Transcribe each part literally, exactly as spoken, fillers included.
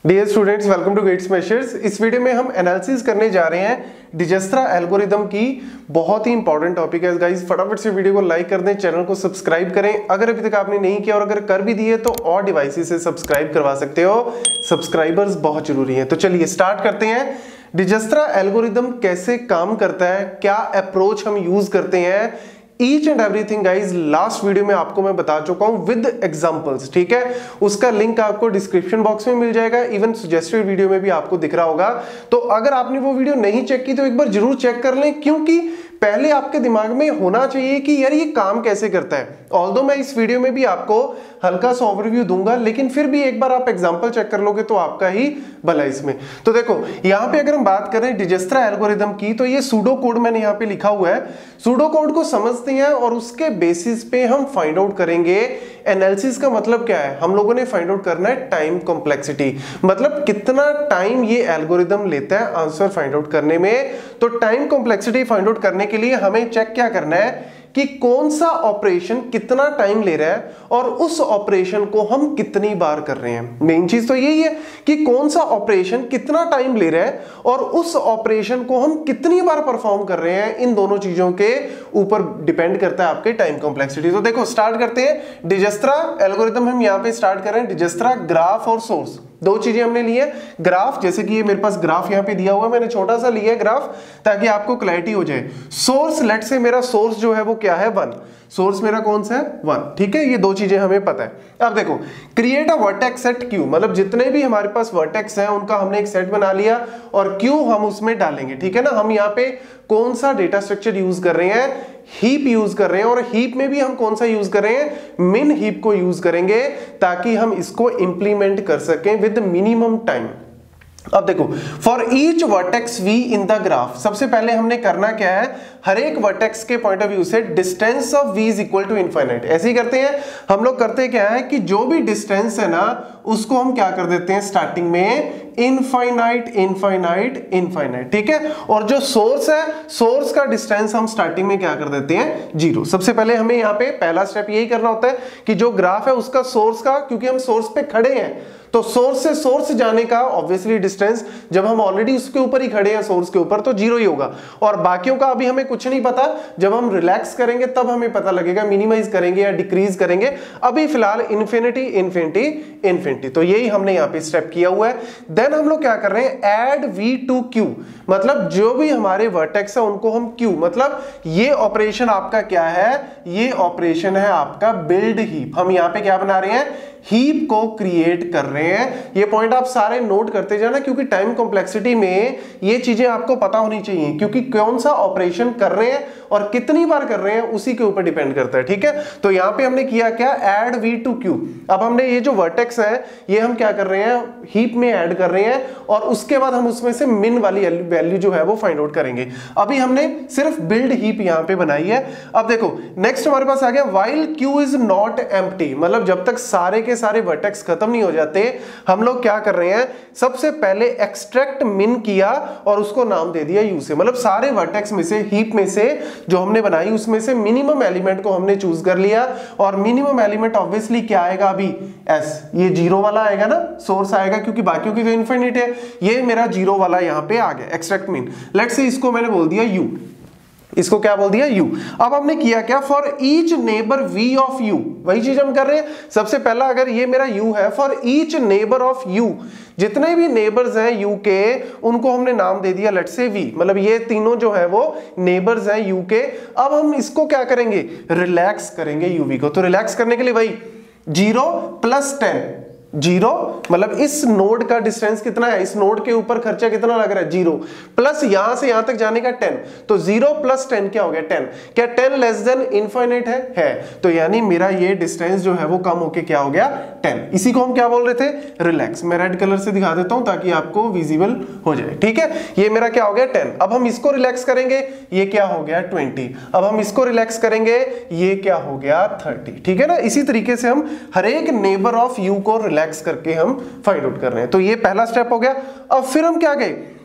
Dear students, welcome to Gate Smashers. इस video में हम एनालिसिस करने जा रहे हैं डिजस्त्रा एल्गोरिदम की। बहुत ही इंपॉर्टेंट टॉपिक है गाइस। फटाफट से वीडियो को लाइक कर दें, चैनल को सब्सक्राइब करें अगर अभी तक आपने नहीं किया, और अगर कर भी दिए तो और डिवाइसेस से सब्सक्राइब करवा सकते हो। सब्सक्राइबर्स बहुत जरूरी है। तो चलिए स्टार्ट करते हैं। डिजस्त्रा एल्गोरिदम कैसे काम करता है, क्या अप्रोच हम यूज करते हैं, each and everything guys last video में आपको मैं बता चुका हूं विद एग्जांपल्स। ठीक है, उसका लिंक आपको डिस्क्रिप्शन बॉक्स में मिल जाएगा, इवन सजेस्टेड वीडियो में भी आपको दिख रहा होगा। तो अगर आपने वो वीडियो नहीं चेक की तो एक बार जरूर चेक कर लें, क्योंकि पहले आपके दिमाग में होना चाहिए कि यार ये काम कैसे करता है। ऑल्दो मैं इस वीडियो में भी आपको हल्का सा ओवरव्यू दूंगा, लेकिन फिर भी एक बार आप एग्जांपल चेक कर लोगे तो आपका ही भला इसमें। तो देखो यहां पे अगर हम बात करें डिजस्त्रा एल्गोरिदम की, तो ये सूडो कोड मैंने यहां पे लिखा हुआ है। सूडो कोड को समझते हैं और उसके बेसिस पे हम फाइंड आउट करेंगे एनालिसिस का मतलब क्या है। हम लोगों ने फाइंड आउट करना है टाइम कॉम्प्लेक्सिटी, मतलब कितना टाइम ये एल्गोरिदम लेता है आंसर फाइंड आउट करने में। तो टाइम कॉम्प्लेक्सिटी फाइंड आउट करने के लिए हमें चेक क्या करना है कि कौन सा ऑपरेशन कितना टाइम ले रहा है और उस ऑपरेशन को हम कितनी बार कर रहे हैं। मेन चीज तो यही है कि कौन सा ऑपरेशन कितना टाइम ले रहा है और उस ऑपरेशन को हम कितनी बार परफॉर्म कर रहे हैं। इन दोनों चीजों के ऊपर डिपेंड करता है आपके टाइम कॉम्प्लेक्सिटी। तो देखो स्टार्ट करते हैं। डिजस्त्रा एल्गोरिदम हम यहां पे स्टार्ट कर रहे हैं। डिजस्त्रा ग्राफ और सोर्स, दो चीजें हमने ली है। ग्राफ, जैसे कि ये मेरे पास ग्राफ यहां पे दिया हुआ है, मैंने छोटा सा लिया है ग्राफ ताकि आपको क्लैरिटी हो जाए। सोर्स, लेट से मेरा सोर्स जो है वो क्या है, वन। सोर्स मेरा कौन सा है, वन। ठीक है, ये दो चीजें हमें पता है। अब देखो create a vertex set Q, मतलब जितने भी हमारे पास वर्टेक्स हैं उनका हमने एक सेट बना लिया और क्यू हम उसमें डालेंगे। ठीक है ना, हम यहाँ पे कौन सा डेटा स्ट्रक्चर यूज कर रहे हैं, हीप यूज कर रहे हैं। और हीप में भी हम कौन सा यूज कर रहे हैं, मिन हीप को यूज करेंगे ताकि हम इसको इंप्लीमेंट कर सकें विद मिनिमम टाइम। अब देखो for each vertex V in the graph, सबसे पहले हमने करना क्या है, हर एक वर्टेक्स के पॉइंट ऑफ व्यू से distance of V is equal to infinite. ऐसे ही करते हैं हम लोग। करते क्या है कि जो भी डिस्टेंस है ना उसको हम क्या कर देते हैं स्टार्टिंग में इनफाइनाइट इनफाइनाइट इनफाइनाइट। ठीक है, और जो सोर्स है, सोर्स का डिस्टेंस हम स्टार्टिंग में क्या कर देते हैं, जीरो। सबसे पहले हमें यहाँ पे पहला स्टेप यही करना होता है कि जो ग्राफ है उसका सोर्स का, क्योंकि हम सोर्स पे खड़े हैं तो सोर्स से सोर्स जाने का ऑब्वियसली डिस्टेंस, जब हम ऑलरेडी उसके ऊपर ही खड़े हैं सोर्स के ऊपर, तो जीरो ही होगा। और बाकियों का अभी हमें कुछ नहीं पता, जब हम रिलैक्स करेंगे तब हमें पता लगेगा, मिनिमाइज करेंगे या डिक्रीज करेंगे। अभी फिलहाल इन्फिनिटी इन्फिनिटी इन्फिनिटी। तो यही हमने यहाँ पे स्टेप किया हुआ है। देन हम लोग क्या कर रहे हैं, ऐड वी टू क्यू, मतलब जो भी हमारे वर्टेक्स है उनको हम क्यू, मतलब ये ऑपरेशन आपका क्या है, ये ऑपरेशन है आपका बिल्ड हीप। हम यहाँ पे क्या बना रहे हैं, हीप को क्रिएट कर रहे हैं। ये पॉइंट आप सारे नोट करते जाना, क्योंकि टाइम कॉम्प्लेक्सिटी में ये चीजें आपको पता होनी चाहिए, क्योंकि कौन सा ऑपरेशन कर रहे हैं और कितनी बार कर रहे हैं उसी के ऊपर डिपेंड करता है। ठीक है, तो यहां पे हमने किया क्या, ऐड वी टू क्यू। अब हमने ये जो वर्टेक्स है ये हम क्या कर रहे हैं, हीप में ऐड कर रहे हैं और उसके बाद हम उसमें से मिन वाली वैल्यू जो है वो फाइंड आउट करेंगे। अभी हमने सिर्फ बिल्ड हीप यहां पे बनाई है। अब देखो नेक्स्ट हमारे पास आ गया while Q is not empty, मतलब जब तक सारे के सारे वर्टेक्स खत्म नहीं हो जाते हम लोग क्या कर रहे हैं, सबसे पहले एक्सट्रैक्ट मिन किया और उसको नाम दे दिया यू से। मतलब सारे वर्टेक्स में से, हीप में से जो हमने बनाई उसमें से मिनिमम एलिमेंट को हमने चूज कर लिया। और मिनिमम एलिमेंट ऑब्वियसली क्या आएगा, अभी एस, ये जीरो वाला आएगा ना, सोर्स आएगा, क्योंकि बाकियों की तो इनफिनिट है। ये मेरा जीरो वाला यहां पे आ गया एक्सट्रैक्ट मिन। लेट्स से इसको मैंने बोल दिया यू, इसको क्या बोल दिया, यू। अब हमने किया क्या, for each neighbour V of U, वही चीज हम कर रहे हैं। सबसे पहला अगर ये मेरा यू है, for each neighbour of U, जितने भी नेबर्स हैं यू के उनको हमने नाम दे दिया लेट्स से वी, मतलब ये तीनों जो है वो नेबर्स हैं यू के। अब हम इसको क्या करेंगे, रिलैक्स करेंगे यूवी को। तो रिलैक्स करने के लिए वही जीरो प्लस टेन, जीरो मतलब इस नोड का डिस्टेंस कितना है, इस नोड के ऊपर खर्चा कितना लग रहा है, जीरो, प्लस यहां से यहां तक जाने का टेन। तो जीरो प्लस टेन क्या हो गया, टेन। क्या टेन लेस देन इनफाइनाइट है, है। तो यानी मेरा ये डिस्टेंस जो है वो कम होके क्या हो गया, टेन। इसी को हम क्या बोल रहे थे, रिलैक्स। मैं रेड कलर से दिखा देता हूं ताकि आपको विजिबल हो जाए। ठीक है, ये मेरा क्या हो गया, टेन। अब हम इसको रिलैक्स करेंगे, ये क्या हो गया, ट्वेंटी। अब हम इसको रिलैक्स करेंगे, ये क्या हो गया, थर्टी। ठीक है ना, इसी तरीके से हम हर एक नेबर ऑफ यू को रिलैक्स करके हम फाइंड आउट कर रहे हैं। तो ये पहला स्टेप हो गया। अब फिर हम क्या गए,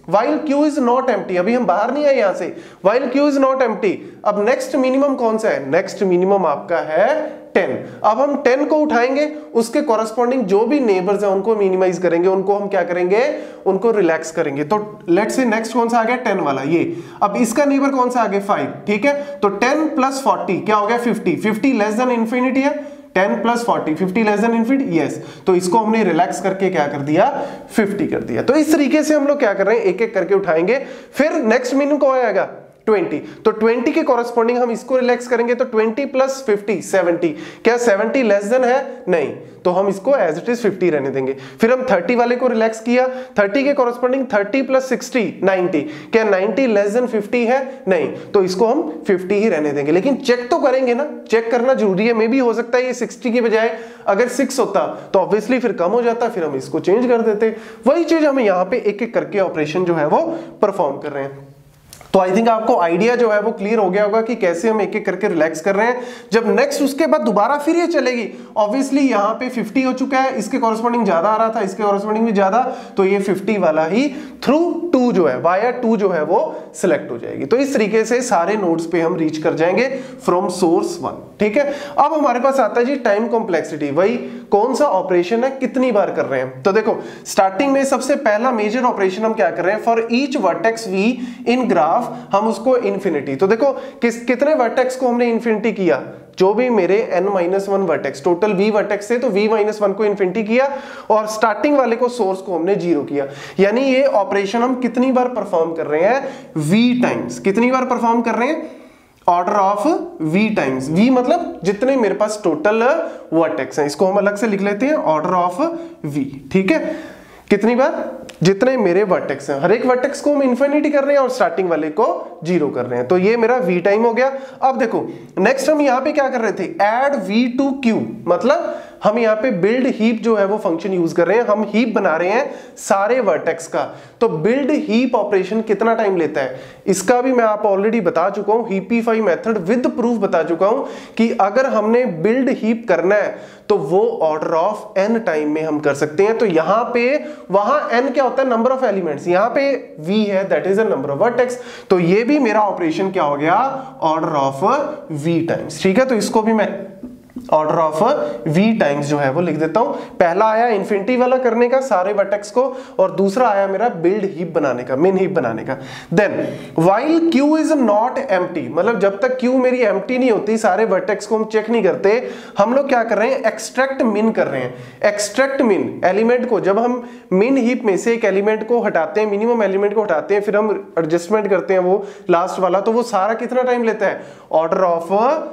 while q is not empty, अभी हम बाहर नहीं आए यहां से, while q is not empty, अब नेक्स्ट मिनिमम कौन सा है? नेक्स्ट मिनिमम आपका है टेन। अब हम टेन को उठाएंगे, उसके कॉरेस्पॉन्डिंग जो भी नेबर्स हैं उनको मिनिमाइज करेंगे, उनको हम क्या करेंगे? उनको रिलैक्स करेंगे। तो लेट्स से नेक्स्ट कौन सा आ गया? टेन वाला ये। अब इसका नेबर कौन सा आ गया? फाइव, ठीक है। तो टेन प्लस फोर्टी क्या हो गया? Fifty. Fifty less than infinity है, ten plus forty, fifty less than infinity, yes. तो इसको हमने रिलैक्स करके क्या कर दिया? फिफ्टी कर दिया। तो इस तरीके से हम लोग क्या कर रहे हैं? एक एक करके उठाएंगे। फिर नेक्स्ट मिनिमम कौन आएगा? ट्वेंटी। तो ट्वेंटी के कॉरेस्पॉन्डिंग हम इसको रिलैक्स करेंगे, तो ट्वेंटी प्लस फिफ्टी, सेवेंटी। क्या सेवेंटी लेस देन है? नहीं, तो हम इसको एज इट इज फिफ्टी रहने देंगे। फिर हम थर्टी वाले को रिलैक्स किया, थर्टी के corresponding thirty plus sixty, ninety. क्या नाइंटी लेस देन फिफ्टी है? नहीं, तो इसको हम फिफ्टी ही रहने देंगे। लेकिन चेक तो करेंगे ना, चेक करना जरूरी है। मे भी हो सकता है ये सिक्सटी की बजाय अगर सिक्स होता तो ऑब्वियसली फिर कम हो जाता, फिर हम इसको चेंज कर देते। वही चीज हम यहाँ पे एक एक करके ऑपरेशन जो है वो परफॉर्म कर रहे हैं। तो आई थिंक आपको आइडिया जो है वो क्लियर हो गया होगा कि कैसे हम एक एक करके रिलैक्स कर रहे हैं। जब नेक्स्ट उसके बाद दोबारा फिर ये चलेगी, ऑब्वियसली यहाँ पे फिफ्टी हो चुका है, इसके कॉरेस्पॉन्डिंग ज्यादा आ रहा था, इसके कॉरेस्पॉन्डिंग भी ज्यादा, तो ये फिफ्टी वाला ही थ्रू टू जो है, वाया टू जो है वो सिलेक्ट हो जाएगी। तो इस तरीके से सारे नोड्स पे हम रीच कर जाएंगे फ्रॉम सोर्स वन, ठीक है। अब हमारे पास आता है जी टाइम कॉम्प्लेक्सिटी। वही कौन सा ऑपरेशन है, कितनी बार कर रहे हैं। तो देखो स्टार्टिंग में सबसे पहला मेजर ऑपरेशन हम क्या कर रहे हैं? For each vertex V in graph हम उसको इन्फिनिटी। तो देखो किस कितने वर्टेक्स को हमने इन्फिनिटी किया? जो भी मेरे n minus one vertex, total v vertex से, तो v माइनस वन को इन्फिनिटी किया और स्टार्टिंग वाले को सोर्स को हमने जीरो किया। यानी ये ऑपरेशन हम कितनी बार परफॉर्म कर रहे हैं? v times. कितनी बार परफॉर्म कर रहे हैं? Order of v times. v मतलब जितने मेरे पास टोटल वर्टेक्स हैं, इसको हम अलग से लिख लेते हैं, ऑर्डर ऑफ v, ठीक है। कितनी बार? जितने मेरे वर्टेक्स हैं, हर एक वर्टेक्स को हम इन्फिनिटी कर रहे हैं और स्टार्टिंग वाले को जीरो कर रहे हैं। तो ये मेरा v टाइम हो गया। अब देखो नेक्स्ट हम यहां पे क्या कर रहे थे? ऐड v टू q, मतलब हम यहाँ पे बिल्ड हीप जो है वो फंक्शन यूज कर रहे हैं। हम हीप बना रहे हैं सारे वर्टेक्स का। तो बिल्ड हीप ऑपरेशन कितना टाइम लेता है? इसका भी मैं आप ऑलरेडी बता चुका हूं, हीपीफाई मेथड विद प्रूफ बता चुका हूं कि अगर हमने बिल्ड हीप करना है तो वो ऑर्डर ऑफ n टाइम में हम कर सकते हैं। तो यहां पे वहां n क्या होता है? नंबर ऑफ एलिमेंट्स, यहां पे v है, that is a number of vertex. तो ये भी मेरा ऑपरेशन क्या हो गया? ऑर्डर ऑफ v टाइम्स, ठीक है। तो इसको भी मैं ऑर्डर ऑफ v टाइम्स जो है वो लिख देता हूं। पहला आया इन्फिनिटी वाला करने का सारे वर्टेक्स को, और दूसरा आया मेरा बिल्ड हीप बनाने का, मेन हीप बनाने का। Then while q is not empty, मतलब जब तक q मेरी एम्प्टी नहीं होती, सारे वर्टेक्स को हम चेक नहीं करते, हम लोग क्या कर रहे हैं? एक्सट्रैक्ट मिन कर रहे हैं। एक्सट्रैक्ट मिन एलिमेंट को, जब हम मिन हीप में से एक एलिमेंट को हटाते हैं, मिनिमम एलिमेंट को हटाते हैं, फिर हम एडजस्टमेंट करते हैं वो लास्ट वाला, तो वो सारा कितना टाइम लेता है? Order of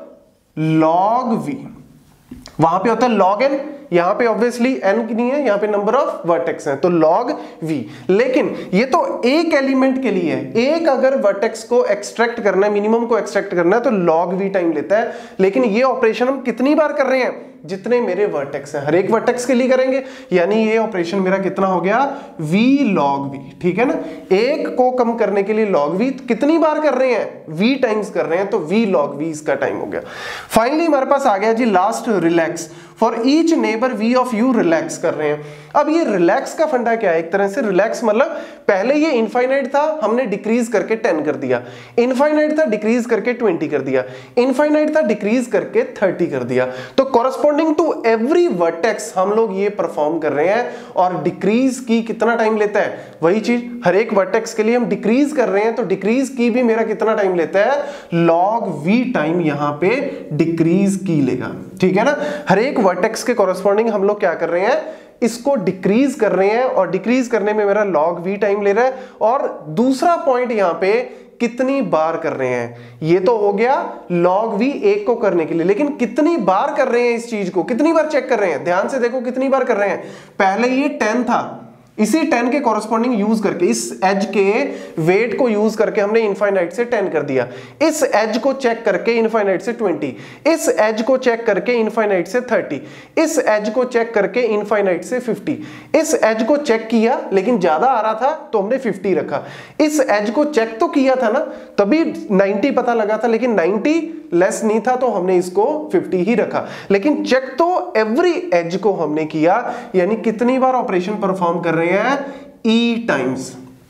log v। वहां पे होता है log n, यहां पे ऑब्वियसली n नहीं है, यहां पे नंबर ऑफ वर्टेक्स हैं, तो log v। लेकिन ये तो एक एलिमेंट के लिए है, एक अगर वर्टेक्स को एक्सट्रैक्ट करना है, मिनिमम को एक्सट्रैक्ट करना है, तो log v टाइम लेता है। लेकिन ये ऑपरेशन हम कितनी बार कर रहे हैं? जितने मेरे वर्टेक्स हैं, हर एक वर्टेक्स के लिए करेंगे। यानी ये ऑपरेशन मेरा कितना हो गया? v log v, ठीक है ना। एक को कम करने के लिए log v कितनी बार कर रहे हैं? v टाइम्स कर रहे हैं, तो v log v इसका टाइम हो गया। फाइनली हमारे पास आ गया जी last, relax. For each neighbour v of u relax कर रहे हैं। अब ये रिलैक्स का फंडा क्या है? एक तरह से रिलैक्स मतलब पहले ये इनफाइनाइट था, हमने डिक्रीज करके टेन कर दिया, इनफाइनाइट था डिक्रीज करके ट्वेंटी कर दिया, इनफाइनाइट था डिक्रीज करके थर्टी कर दिया। तो कॉरस्पॉन्डिंग टू एवरी वर्टेक्स हम लोग ये परफॉर्म कर रहे हैं। और डिक्रीज की कितना टाइम लेता है? वही चीज, हर एक वर्टेक्स के लिए हम डिक्रीज कर रहे हैं, तो डिक्रीज की भी मेरा कितना टाइम लेता है? लॉग v टाइम यहां पे डिक्रीज की लेगा, ठीक है ना। हर एक वर्टेक्स के कॉरस्पॉन्डिंग हम लोग क्या कर रहे हैं? इसको डिक्रीज कर रहे हैं, और डिक्रीज करने में मेरा log v टाइम ले रहा है। और दूसरा पॉइंट यहां पे कितनी बार कर रहे हैं, ये तो हो गया log v एक को करने के लिए, लेकिन कितनी बार कर रहे हैं इस चीज को, कितनी बार चेक कर रहे हैं? ध्यान से देखो कितनी बार कर रहे हैं। पहले ये टेन था, इसी टेन के कॉरस्पॉन्डिंग यूज करके, इस एज के वेट को यूज करके हमने इनफाइनाइट से टेन कर दिया। इस एज को चेक करके इनफाइनाइट से ट्वेंटी, इस एज को चेक करके इनफाइनाइट से थर्टी, इस एज को चेक करके इनफाइनाइट से फिफ्टी। इस एज को चेक किया लेकिन ज्यादा आ रहा था तो हमने फिफ्टी रखा। इस एज को चेक तो किया था ना, तभी नाइंटी पता लगा था, लेकिन नाइंटी लेस नहीं था तो हमने इसको फिफ्टी ही रखा। लेकिन चेक तो एवरी एज को हमने किया। यानी कितनी बार ऑपरेशन परफॉर्म कर रहे हैं? e times.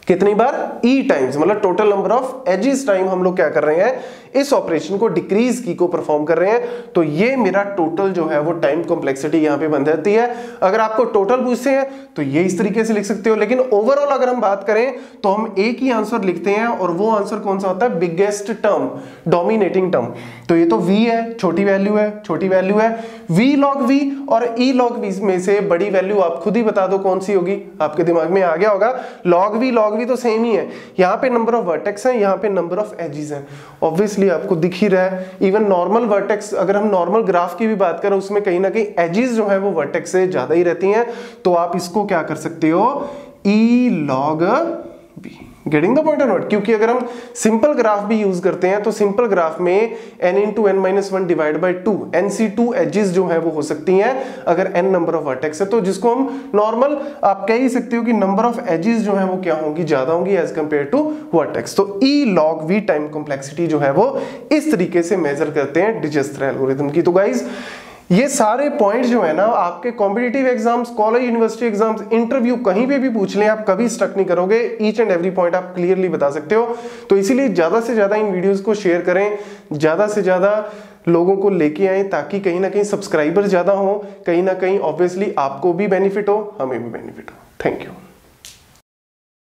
कितनी बार, ई टाइम्स, मतलब total number of edges time हम लोग क्या कर रहे हैं, इस ऑपरेशन को डिक्रीज की को परफॉर्म कर रहे हैं। तो ये मेरा टोटल जो है वो टाइम कॉम्प्लेक्सिटी यहां पे बन जाती है। अगर आपको टोटल पूछते हैं तो ये इस तरीके से लिख सकते हो, लेकिन ओवरऑल अगर हम बात करें तो हम एक ही आंसर लिखते हैं, और वो आंसर कौन सा होता है, बिगेस्ट टर्म, डोमिनेटिंग टर्म। तो ये तो v है, छोटी वैल्यू है, छोटी वैल्यू है, v log v और e log v में से बड़ी वैल्यू आप खुद ही बता दो कौन सी होगी, आपके दिमाग में आ गया होगा। log v log v तो सेम ही है, यहाँ पे नंबर ऑफ वर्टेक्स है, यहाँ पे नंबर ऑफ एजेस हैं, ऑब्वियसली आपको दिख ही रहा है। इवन नॉर्मल वर्टेक्स, अगर हम नॉर्मल ग्राफ की भी बात करें, उसमें कहीं ना कहीं एजेस जो है वो वर्टेक्स से ज्यादा ही रहती हैं। तो आप इसको क्या कर सकते हो, e log v, getting the point or not. क्योंकि अगर हम सिंपल ग्राफ भी यूज करते हैं तो सिंपल ग्राफ में n into N minus one divide by two, N C two edges जो है वो हो सकती हैं अगर n नंबर ऑफ वर्टेक्स है, तो जिसको हम नॉर्मल आप कह ही सकते हो कि नंबर ऑफ एजेस जो है वो क्या होंगी, ज्यादा होंगी एज कंपेयर टू वर्टेक्स। तो e log v time complexity जो है वो इस तरीके से मेजर करते हैं डिजस्त्रा एल्गोरिथम की। तो गाइज ये सारे पॉइंट जो है ना, आपके competitive exams, college university exams, interview कहीं पे भी पूछ लें, आप कभी स्टक नहीं करोगे, ईच एंड एवरी पॉइंट आप क्लियरली बता सकते हो। तो इसीलिए ज्यादा से ज्यादा इन वीडियोस को शेयर करें, ज्यादा से ज्यादा लोगों को लेके आए, ताकि कहीं ना कहीं सब्सक्राइबर ज्यादा हो, कहीं ना कहीं ऑब्वियसली आपको भी बेनिफिट हो, हमें भी बेनिफिट हो। Thank you.